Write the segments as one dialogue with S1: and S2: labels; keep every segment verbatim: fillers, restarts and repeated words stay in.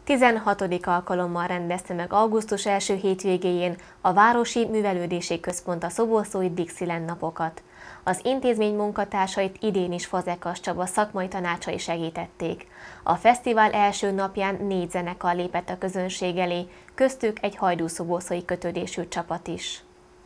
S1: tizenhatodik alkalommal rendezte meg augusztus első hétvégéjén a Városi Művelődési Központ a szoboszlói Dixieland napokat. Az intézmény munkatársait idén is Fazekas Csaba szakmai tanácsai segítették. A fesztivál első napján négy zenekar lépett a közönség elé, köztük egy hajdúszoboszlói kötődésű csapat is.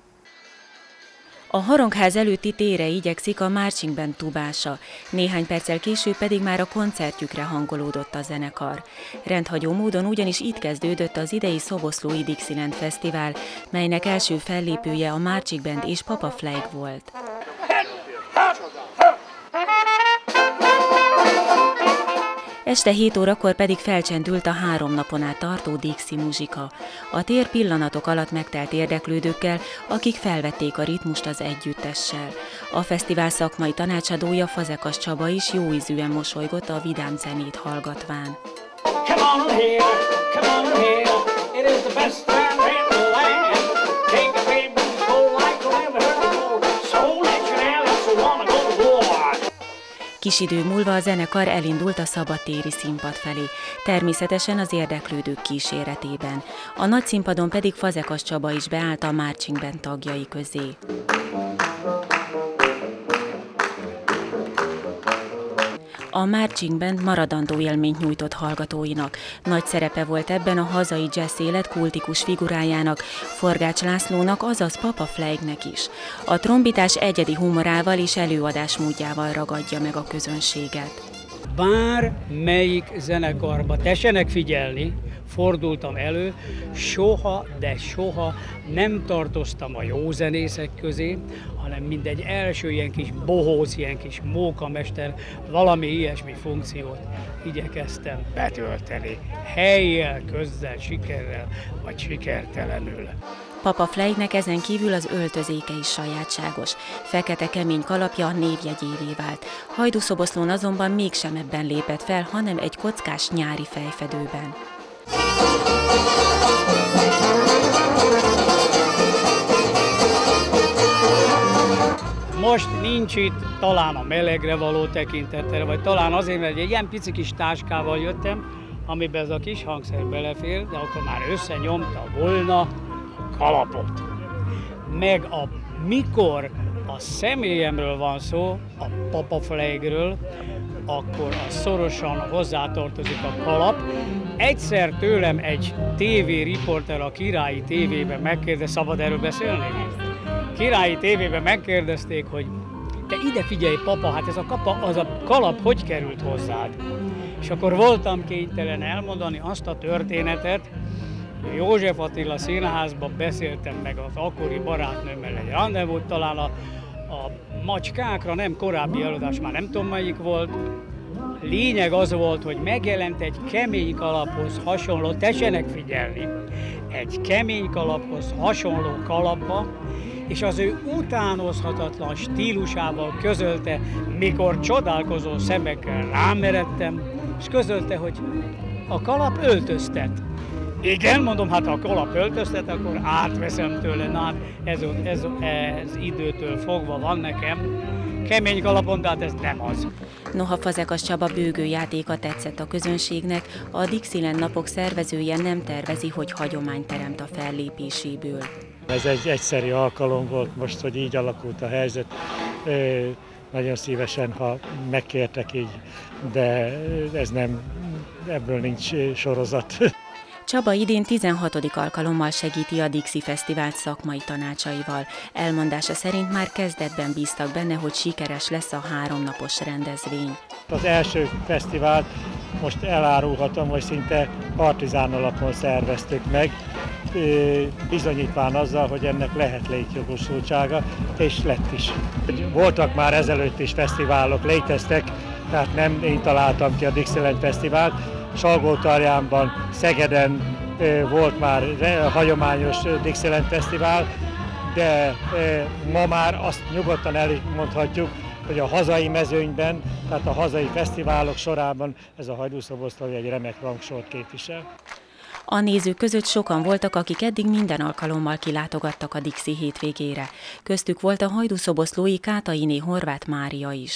S2: A Harangház előtti térre igyekszik a marching band tubása, néhány perccel később pedig már a koncertjükre hangolódott a zenekar. Rendhagyó módon ugyanis itt kezdődött az idei szoboszlói Dixieland Fesztivál, melynek első fellépője a marching band és Papa Flag volt. Este hét órakor pedig felcsendült a három napon át tartó Dixie muzsika. A tér pillanatok alatt megtelt érdeklődőkkel, akik felvették a ritmust az együttessel. A fesztivál szakmai tanácsadója, Fazekas Csaba is jóízűen mosolygott a vidám zenét hallgatván. Kis idő múlva a zenekar elindult a szabadtéri színpad felé, természetesen az érdeklődők kíséretében. A nagy színpadon pedig Fazekas Csaba is beállt a marching band tagjai közé. A marching band maradandó élményt nyújtott hallgatóinak. Nagy szerepe volt ebben a hazai jazz élet kultikus figurájának, Forgács Lászlónak, azaz Papa Flagnek is. A trombitás egyedi humorával és előadásmódjával ragadja meg a közönséget.
S3: Bár melyik zenekarba tessenek figyelni, fordultam elő, soha, de soha nem tartoztam a jó zenészek közé, hanem mindegy első ilyen kis bohóz, ilyen kis mókamester, valami ilyesmi funkciót igyekeztem betölteni. Helyjel, közzel, sikerrel, vagy sikertelenül.
S2: Papa Flagnek ezen kívül az öltözéke is sajátságos. Fekete kemény kalapja a névjegyévé vált. Hajdúszoboszlón azonban mégsem ebben lépett fel, hanem egy kockás nyári fejfedőben.
S3: Most nincs itt, talán a melegre való tekintettel, vagy talán azért, mert egy ilyen pici kis táskával jöttem, amiben ez a kis hangszer belefér, de akkor már összenyomta volna a kalapot. Meg a, mikor a személyemről van szó, a Papa Flagről, akkor a szorosan hozzátartozik a kalap. Egyszer tőlem egy tévériporter a Királyi tévében megkérdezte, szabad erről beszélni? Királyi tévében megkérdezték, hogy te ide figyelj, papa, hát ez a, kapa, az a kalap hogy került hozzád? És akkor voltam kénytelen elmondani azt a történetet, József Attila Színházban beszéltem meg az akkori barátnőmmel egy rendezvút, talán a, a macskákra, nem korábbi előadás, már nem tudom melyik volt. Lényeg az volt, hogy megjelent egy kemény kalaphoz hasonló, tessenek figyelni, egy kemény kalaphoz hasonló kalapba, és az ő utánozhatatlan stílusával közölte, mikor csodálkozó szemekkel rámeredtem, és közölte, hogy a kalap öltöztet. Igen, mondom, hát ha a kalap öltöztet, akkor átveszem tőle, na hát ez, ez, ez időtől fogva van nekem. Kemény kalapon, de hát ez nem az.
S2: Noha Fazekas Csaba bőgő játéka tetszett a közönségnek, a Dixieland napok szervezője nem tervezi, hogy hagyományt teremt a fellépéséből.
S4: Ez egy egyszeri alkalom volt most, hogy így alakult a helyzet. Nagyon szívesen, ha megkértek így, de ez nem, ebből nincs sorozat.
S2: Csaba idén tizenhatodik alkalommal segíti a Dixie Fesztivált szakmai tanácsaival. Elmondása szerint már kezdetben bíztak benne, hogy sikeres lesz a háromnapos rendezvény.
S4: Az első fesztivált most elárulhatom, hogy szinte partizán alapon szerveztük meg, bizonyítván azzal, hogy ennek lehet létjogosultsága, és lett is. Voltak már ezelőtt is fesztiválok, léteztek, tehát nem én találtam ki a Dixieland Fesztivált. Salgótarjánban, Szegeden volt már hagyományos Dixieland Fesztivál, de ma már azt nyugodtan elmondhatjuk, hogy a hazai mezőnyben, tehát a hazai fesztiválok sorában ez a hajdúszoboszlói egy remek rangsort képvisel.
S2: A nézők között sokan voltak, akik eddig minden alkalommal kilátogattak a Dixie hétvégére. Köztük volt a hajdúszoboszlói Kátainé Horváth Mária is.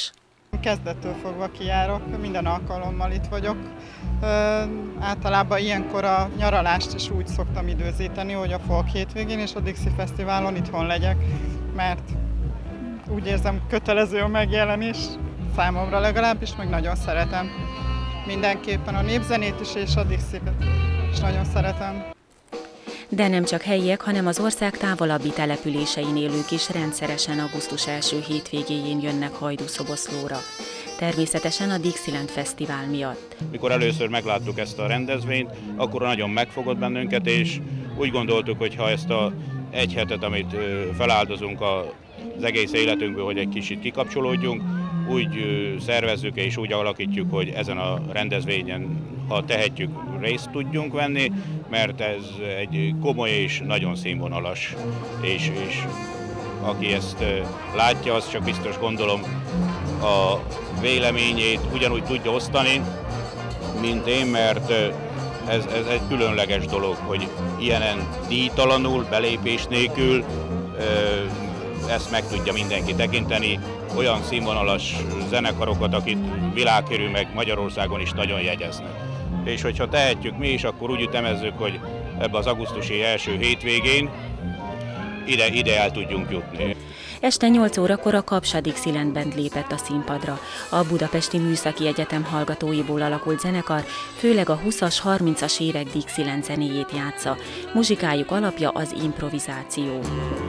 S5: Kezdettől fogva kijárok, minden alkalommal itt vagyok. Ö, általában ilyenkor a nyaralást is úgy szoktam időzíteni, hogy a Folk hétvégén és a Dixie Fesztiválon itthon legyek, mert úgy érzem, kötelező a megjelenés, számomra legalábbis, meg nagyon szeretem. Mindenképpen a népzenét is és a Dixie-t is nagyon szeretem.
S2: De nem csak helyiek, hanem az ország távolabbi településein élők is rendszeresen augusztus első hétvégéjén jönnek Hajdúszoboszlóra. Természetesen a Dixieland Fesztivál miatt.
S6: Mikor először megláttuk ezt a rendezvényt, akkor nagyon megfogott bennünket, és úgy gondoltuk, hogy ha ezt a egy hetet, amit feláldozunk az egész életünkből, hogy egy kicsit kikapcsolódjunk, úgy szervezzük és úgy alakítjuk, hogy ezen a rendezvényen, ha tehetjük, részt tudjunk venni, mert ez egy komoly és nagyon színvonalas, és, és aki ezt látja, az csak biztos gondolom a véleményét ugyanúgy tudja osztani, mint én, mert ez, ez egy különleges dolog, hogy ilyenen díjtalanul, belépés nélkül ezt meg tudja mindenki tekinteni, olyan színvonalas zenekarokat, akit világkörül meg Magyarországon is nagyon jegyeznek. És hogyha tehetjük mi is, akkor úgy ütemezzük, hogy ebbe az augusztusi első hétvégén ide, ide el tudjunk jutni.
S2: Este nyolc órakor a Kapsa Dixieland Band lépett a színpadra. A Budapesti Műszaki Egyetem hallgatóiból alakult zenekar főleg a húszas, harmincas évek Dixieland zenéjét játsza. Muzsikájuk alapja az improvizáció.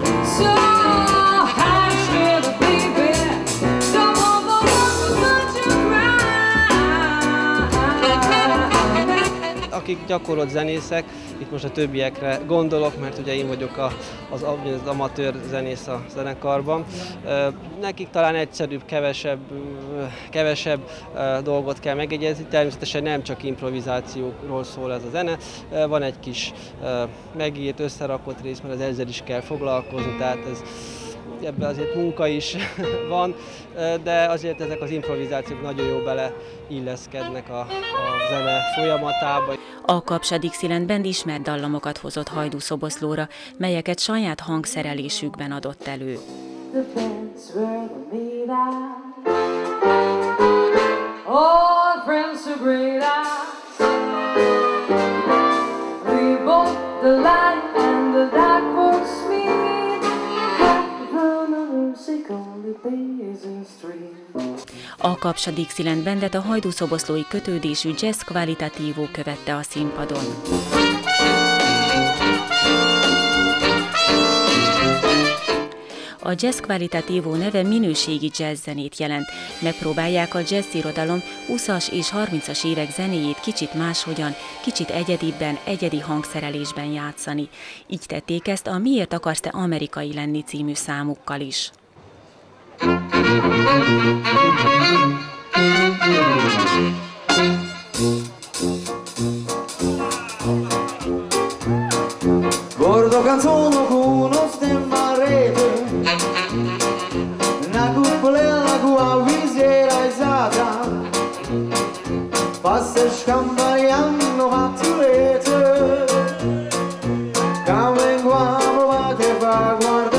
S7: Akik gyakorolt zenészek, itt most a többiekre gondolok, mert ugye én vagyok a, az, az amatőr zenész a zenekarban. Nekik talán egyszerűbb, kevesebb, kevesebb dolgot kell megjegyezni, természetesen nem csak improvizációról szól ez a zene, van egy kis megírt, összerakott rész, mert ezzel is kell foglalkozni, tehát ez ebben azért munka is van, de azért ezek az improvizációk nagyon jó beleilleszkednek a, a zene folyamatába.
S2: A Kapsa Dixieland Band ismert dallamokat hozott Hajdúszoboszlóra, melyeket saját hangszerelésükben adott elő. A Kapsa Dixieland Bandet a hajdúszoboszlói kötődésű Jazz Qualitativo követte a színpadon. A Jazz Qualitativo neve minőségi jazz zenét jelent. Megpróbálják a jazz irodalom húszas és harmincas évek zenéjét kicsit máshogyan, kicsit egyedibben, egyedi hangszerelésben játszani. Így tették ezt a Miért akarsz te amerikai lenni című számukkal is.
S8: Gordo canzono con uno stemma rete, una cupolella con la visiera alzata, passa scampagliando fattulette, come quando va che fa guardare.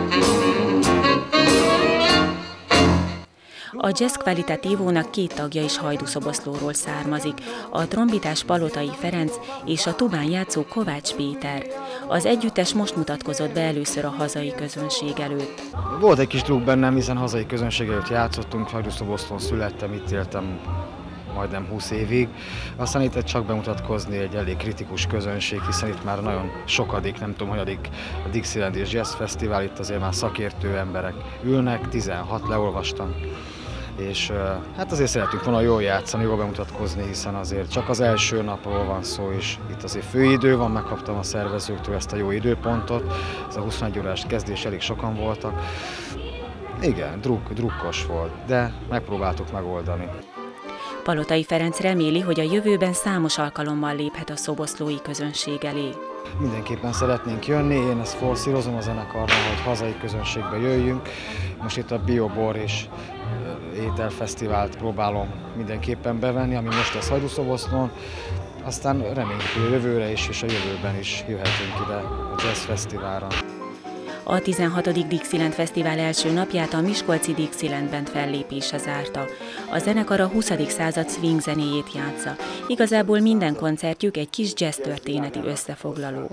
S2: A Jazz Qualitatívónak két tagja is Hajdúszoboszlóról származik, a trombitás Palotai Ferenc és a tubán játszó Kovács Péter. Az együttes most mutatkozott be először a hazai közönség előtt.
S9: Volt egy kis druk bennem, hiszen hazai közönség előtt játszottunk, Hajdúszoboszlón születtem, itt éltem majdnem húsz évig. Aztán itt csak bemutatkozni egy elég kritikus közönség, hiszen itt már nagyon sokadik, nem tudom, hanyadik a Dixieland és Jazz Fesztivál, itt azért már szakértő emberek ülnek, tizenhat leolvastam. És hát azért szeretünk volna jól játszani, jól bemutatkozni, hiszen azért csak az első napról van szó, és itt azért főidő van, megkaptam a szervezőktől ezt a jó időpontot, ez a huszonegy órás kezdés, elég sokan voltak. Igen, druk, drukkos volt, de megpróbáltuk megoldani.
S2: Palotai Ferenc reméli, hogy a jövőben számos alkalommal léphet a szoboszlói közönség elé.
S9: Mindenképpen szeretnénk jönni, én ezt forszírozom a zenekarban, hogy hazai közönségbe jöjjünk. Most itt a Biobor és ételfesztivált próbálom mindenképpen bevenni, ami most lesz Hajdúszoboszlón. Aztán reméljük, hogy a jövőre is és a jövőben is jöhetünk ide a Jazz Fesztiválra.
S2: A tizenhatodik Dixieland Fesztivál első napját a miskolci Dixieland Band fellépése zárta. A zenekar a huszadik század swing zenéjét játsza. Igazából minden koncertjük egy kis jazz történeti összefoglaló.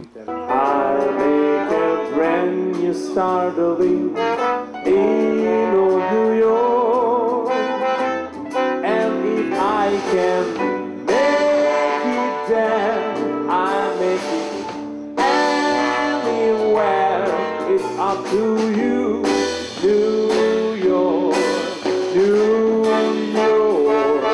S8: Up to you, New York, New York.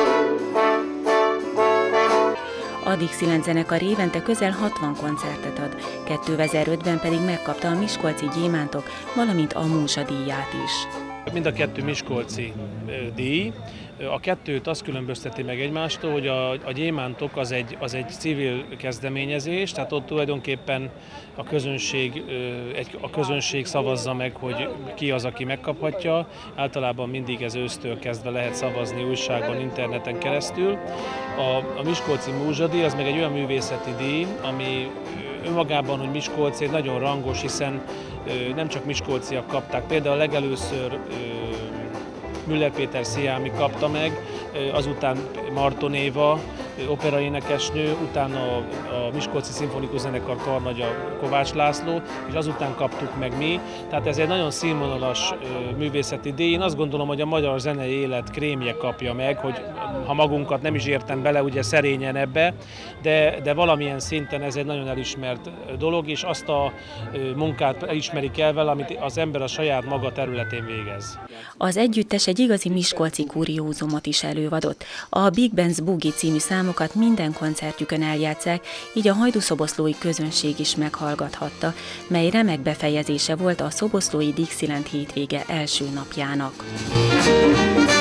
S2: A Dixieland zenekar évente közel hatvan koncertet ad, kétezer-ötben pedig megkapta a Miskolci Gyémántok, valamint a Múzsa díját is.
S10: Mind a kettő miskolci díj. A kettőt azt különbözteti meg egymástól, hogy a, a Gyémántok az egy, az egy civil kezdeményezés, tehát ott tulajdonképpen a közönség, egy, a közönség szavazza meg, hogy ki az, aki megkaphatja. Általában mindig ez ősztől kezdve lehet szavazni újságban, interneten keresztül. A, a Miskolci Múzsa díj az meg egy olyan művészeti díj, ami önmagában, hogy Miskolci egy nagyon rangos, hiszen nem csak miskolciak kapták. Például legelőször Müller Péter Sziámi kapta meg, azután Marton Éva, operaénekesnő, utána a Miskolci Szimfonikus Zenekar karnagya Kovács László, és azután kaptuk meg mi. Tehát ez egy nagyon színvonalas művészeti díj. Én azt gondolom, hogy a magyar zenei élet krémje kapja meg, hogy ha magunkat nem is értem bele, ugye szerényen ebbe, de, de valamilyen szinten ez egy nagyon elismert dolog, és azt a munkát elismerik el vele, amit az ember a saját maga területén végez.
S2: Az együttes egy igazi miskolci kuriózumot is előadott. A Big Band's Boogie című számokat minden koncertjükön eljátszák, így a hajdúszoboszlói közönség is meghallgathatta, mely remek befejezése volt a szoboszlói Dixieland hétvége első napjának.